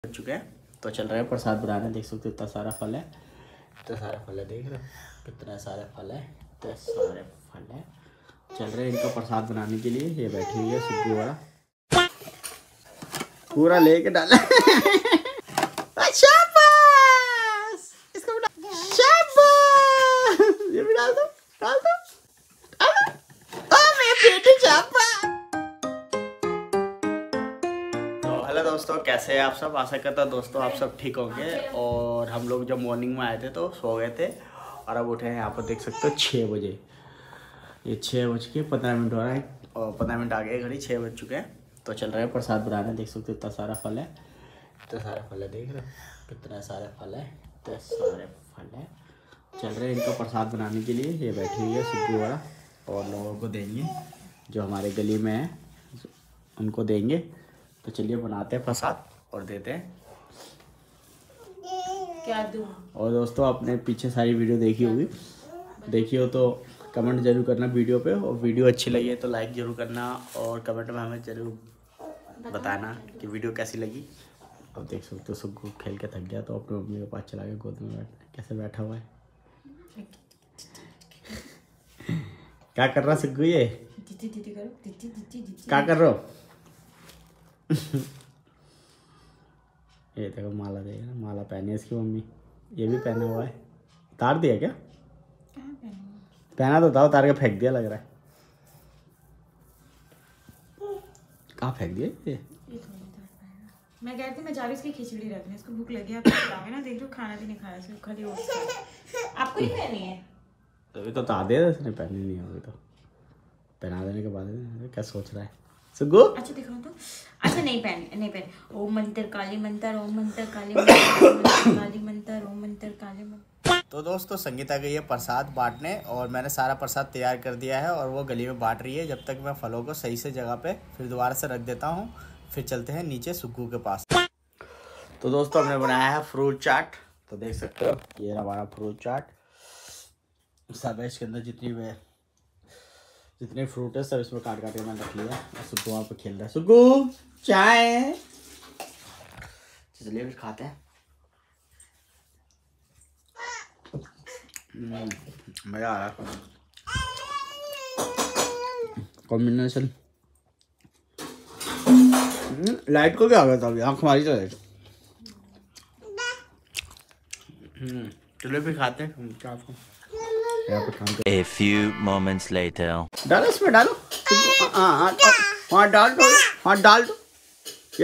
चुके हैं तो चल रहे हैं प्रसाद बनाने। देख सकते हो इतना सारा फल है, इतना सारा फल है, देख रहे हो कितना सारे फल है, इतने सारे फल है। चल रहे हैं इनका प्रसाद बनाने के लिए। ये बैठी हुई है सुग्गू वाला, पूरा लेके डाला। शाबाश, इसको शाबाश, ये भी डाल दो, डाल दो, डाल दो। ओ मेरे बेटे शाबाश। हेलो दोस्तों, कैसे हैं आप सब? आशा करता हूँ दोस्तों आप सब ठीक होंगे। और हम लोग जब मॉर्निंग में आए थे तो सो गए थे और अब उठे हैं। यहाँ पर देख सकते हो 6 बजे, ये 6:15 हो रहा है और 15 मिनट आ गए, घड़ी 6 बज चुके हैं। तो चल रहे हैं प्रसाद बनाने। देख सकते हो इतना सारा फल है, इतना सारा फल है, देख रहे हो कितना सारे फल है, इतने सारे फल है। चल रहे हैं इनका प्रसाद बनाने के लिए। ये बैठी हुई है सुग्गू वाला और लोगों को देंगे जो हमारे गली में है, उनको देंगे। तो चलिए बनाते हैं प्रसाद और देते हैं। क्या दूँ? और दोस्तों आपने पीछे सारी वीडियो देखी होगी, देखी हो तो कमेंट जरूर करना वीडियो पे, और वीडियो अच्छी लगी है तो लाइक जरूर करना और कमेंट में हमें जरूर बताना कि वीडियो कैसी लगी। अब देख सकते हो सुग्गू खेल के थक गया तो अपने मम्मी के पास चला गया, गोद में कैसे बैठा हुआ है। क्या कर रहा सुग्गू? ये क्या कर रहे हो? ये देखो माला, देख रहा, माला पहनी है इसकी मम्मी, ये भी पहना हुआ है। उतार दिया क्या? पहना तो था, उतार के फेंक दिया लग रहा है। कहाँ फेंक दिया ये? मैं कह रही थी मैं जा रही इसकी खिचड़ी रखने, इसको भूख लगी है। आप खिलाओगे ना? देख लो खाना भी नहीं खाया, सिर्फ खाली ओट्स खाया। आपको ही पहनी है? अभी तो बता दे, इसने पहनी नहीं होगी तो पहना देने के बाद क्या सोच रहा है सुग्गू? अच्छा दिखाओ तो। अच्छा नहीं पहन। ओम मंत्र काली मंत्र, ओम मंत्र काली मंत्र, काली मंत्र, ओम मंत्र काली मंत्र। तो दोस्तों संगीता गई है प्रसाद बांटने और मैंने सारा प्रसाद तैयार कर दिया है और वो गली में बांट रही है। जब तक मैं फलों को सही से जगह पे फिर दोबारा से रख देता हूँ, फिर चलते हैं नीचे सुग्गू के पास। तो दोस्तों हमने बनाया है फ्रूट चाट। तो देख सकते हो ये हमारा फ्रूट चाट, सब है इसके अंदर, जितने फ्रूट है सब इसमें काट काट के मैंने रख लिया। और सुग्गू वहाँ पे खेल रहा है। सुग्गू चाय, चलिए फिर खाते हैं। मजा आ रहा है कॉम्बिनेशन। लाइट को क्या आ गया था अभी? आँख मारी तो लाइट। चलिए फिर खाते हैं। A few moments later. डालो इसमें, डालो। हाँ डाल दो, हाँ डाल दो। ये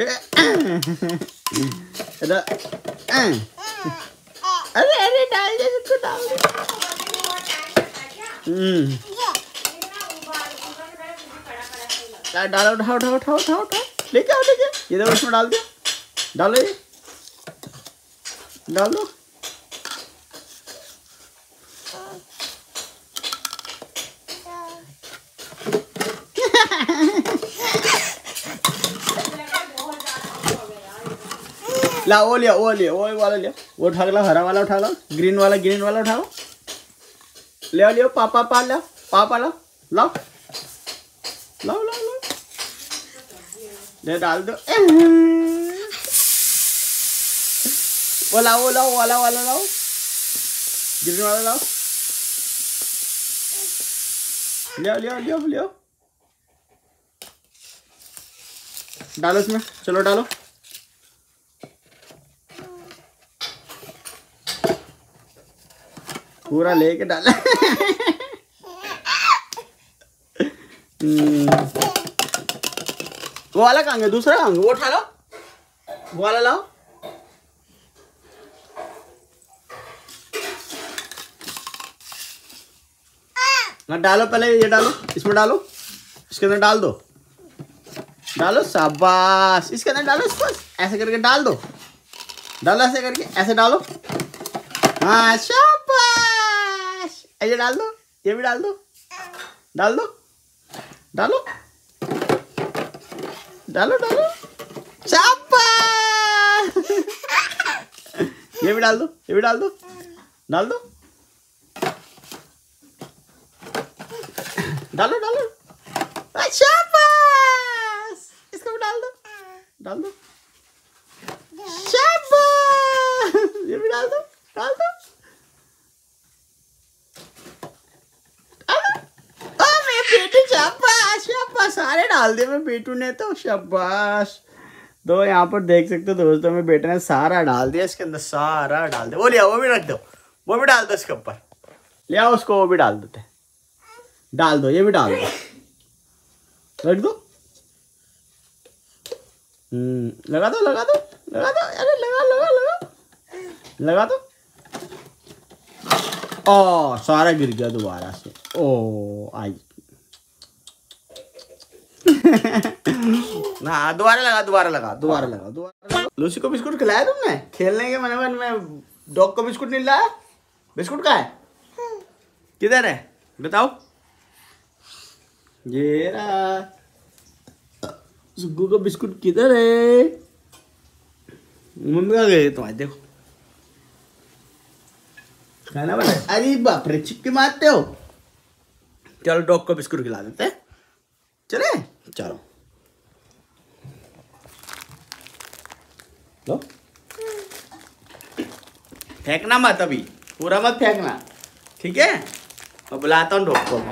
अरे डाल दे, इसको डाल दे। डालो, उठाओ, लेके आओ। ये देखो इसमें डाल दिया, डालो, ये डाल दो। ला वो लिया, वो वाला लिया, वो उठा लो, हरा वाला उठा लो, ग्रीन वाला उठाओ। लियो पापा ला, पापा ला, लाओ ले डाल दो। वो लाओ वाला लाओ, ग्रीन वाला लाओ। लियो डालो इसमें, चलो डालो। पूरा लेके डाला। वो वाला कहाँ गया? दूसरा कहाँ गया? वो उठा लो, वो वाला लाओ। ना डालो, पहले ये डालो, इसमें डालो, इसके अंदर डाल दो, डालो, शाबाश। इसके अंदर डालो, इसको ऐसे करके डाल दो, डालो ऐसे करके, ऐसे डालो। हाँ शाबाश, ये डाल दो, ये भी डाल दो, डालो शाबाश। ये भी डाल दो, डालो शाबाश। इसको भी डाल दो, शाबाश, ये भी डाल दो, डाल दो। मेरे बेटू, शाबाश शाबाश, सारे डाल दिए मेरे बेटू ने तो, शाबाश। तो यहाँ पर देख सकते हो दोस्तों, मेरे बेटे ने सारा डाल दिया इसके अंदर, सारा डाल दिया। वो लिया, वो भी रख दो, वो भी डाल दो इसके ऊपर, ले आओ उसको, वो भी डाल देते, डाल दो, ये भी डाल दो, रख दो। लगा दो, लगा दो, लगा दो, अरे लगा लगा लगा, लगा दो। ओ सारा गिर गया दोबारा से, ओ आई। ना दोबारा लगा, दोबारा लगा, दोबारा लगा, दोबारा। लूसी को बिस्कुट खिलाया तुमने खेलने के मन में? डॉग को बिस्कुट नहीं लाया? बिस्कुट कहाँ है? किधर है बताओ? ये रहा, सुग्गू का बिस्कुट किधर है? मम्मी कहाँ गई तुम्हारी? देखो खाना बना। अरे बाप रे, चिपके मारते हो। चलो डॉग को बिस्कुट खिला देते हैं, चले चलो। लो, फेंकना मत अभी, पूरा मत फेंकना, ठीक है? मैं बुलाता हूँ डॉग को।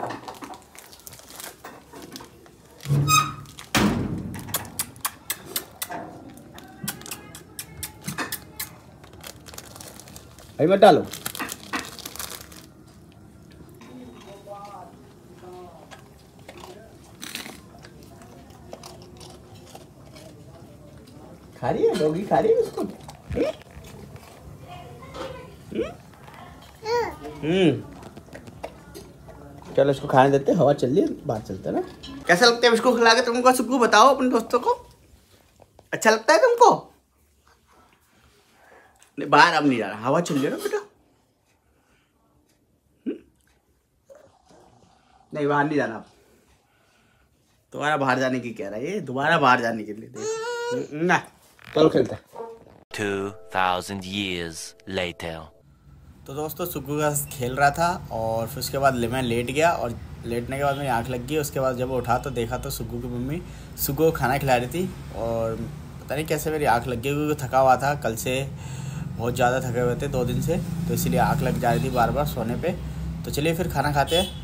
अभी मत डालो। खा रही है डॉगी, खा रही है बिस्कुट। चलो इसको खाने देते, हवा चल रही है, बाहर चलते ना। कैसा लगता है बिस्कुट खिला के तुमको सुग्गू? बताओ अपने दोस्तों को, अच्छा लगता है तुमको? नहीं बाहर अब नहीं जाना, हवा चल रही है ना बेटा। नहीं बाहर नहीं जाना, दोबारा बाहर जाने की कह रहा है ये, दोबारा बाहर जाने के लिए ना। चलो खेलते हैं। 2000 years later. तो दोस्तों सुग्गू का खेल रहा था और फिर उसके बाद मैं लेट गया, और लेटने के बाद मेरी आँख लग गई। उसके बाद जब उठा तो देखा तो सुग्गू की मम्मी सुग्गू को खाना खिला रही थी, और पता नहीं कैसे मेरी आँख लग गई, क्योंकि थका हुआ था, कल से बहुत ज़्यादा थके हुए थे 2 दिन से, तो इसीलिए आँख लग जा रही थी बार बार सोने पे। तो चलिए फिर खाना खाते हैं।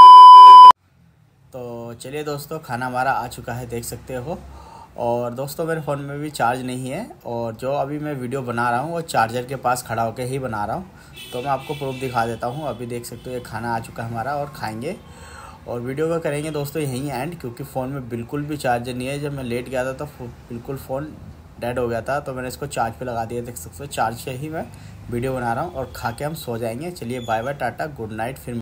तो चलिए दोस्तों, खाना हमारा आ चुका है, देख सकते हो। और दोस्तों मेरे फ़ोन में भी चार्ज नहीं है, और जो अभी मैं वीडियो बना रहा हूँ वो चार्जर के पास खड़ा होकर ही बना रहा हूँ। तो मैं आपको प्रूफ दिखा देता हूँ। अभी देख सकते हो ये खाना आ चुका है हमारा, और खाएंगे, और वीडियो को करेंगे दोस्तों यहीं एंड, क्योंकि फ़ोन में बिल्कुल भी चार्जर नहीं है। जब मैं लेट गया था तो बिल्कुल फ़ोन डेड हो गया था, तो मैंने इसको चार्ज पे लगा दिया, देख सकते हो। चार्ज से ही मैं वीडियो बना रहा हूँ, और खा के हम सो जाएंगे। चलिए bye bye, tata, good night. फिर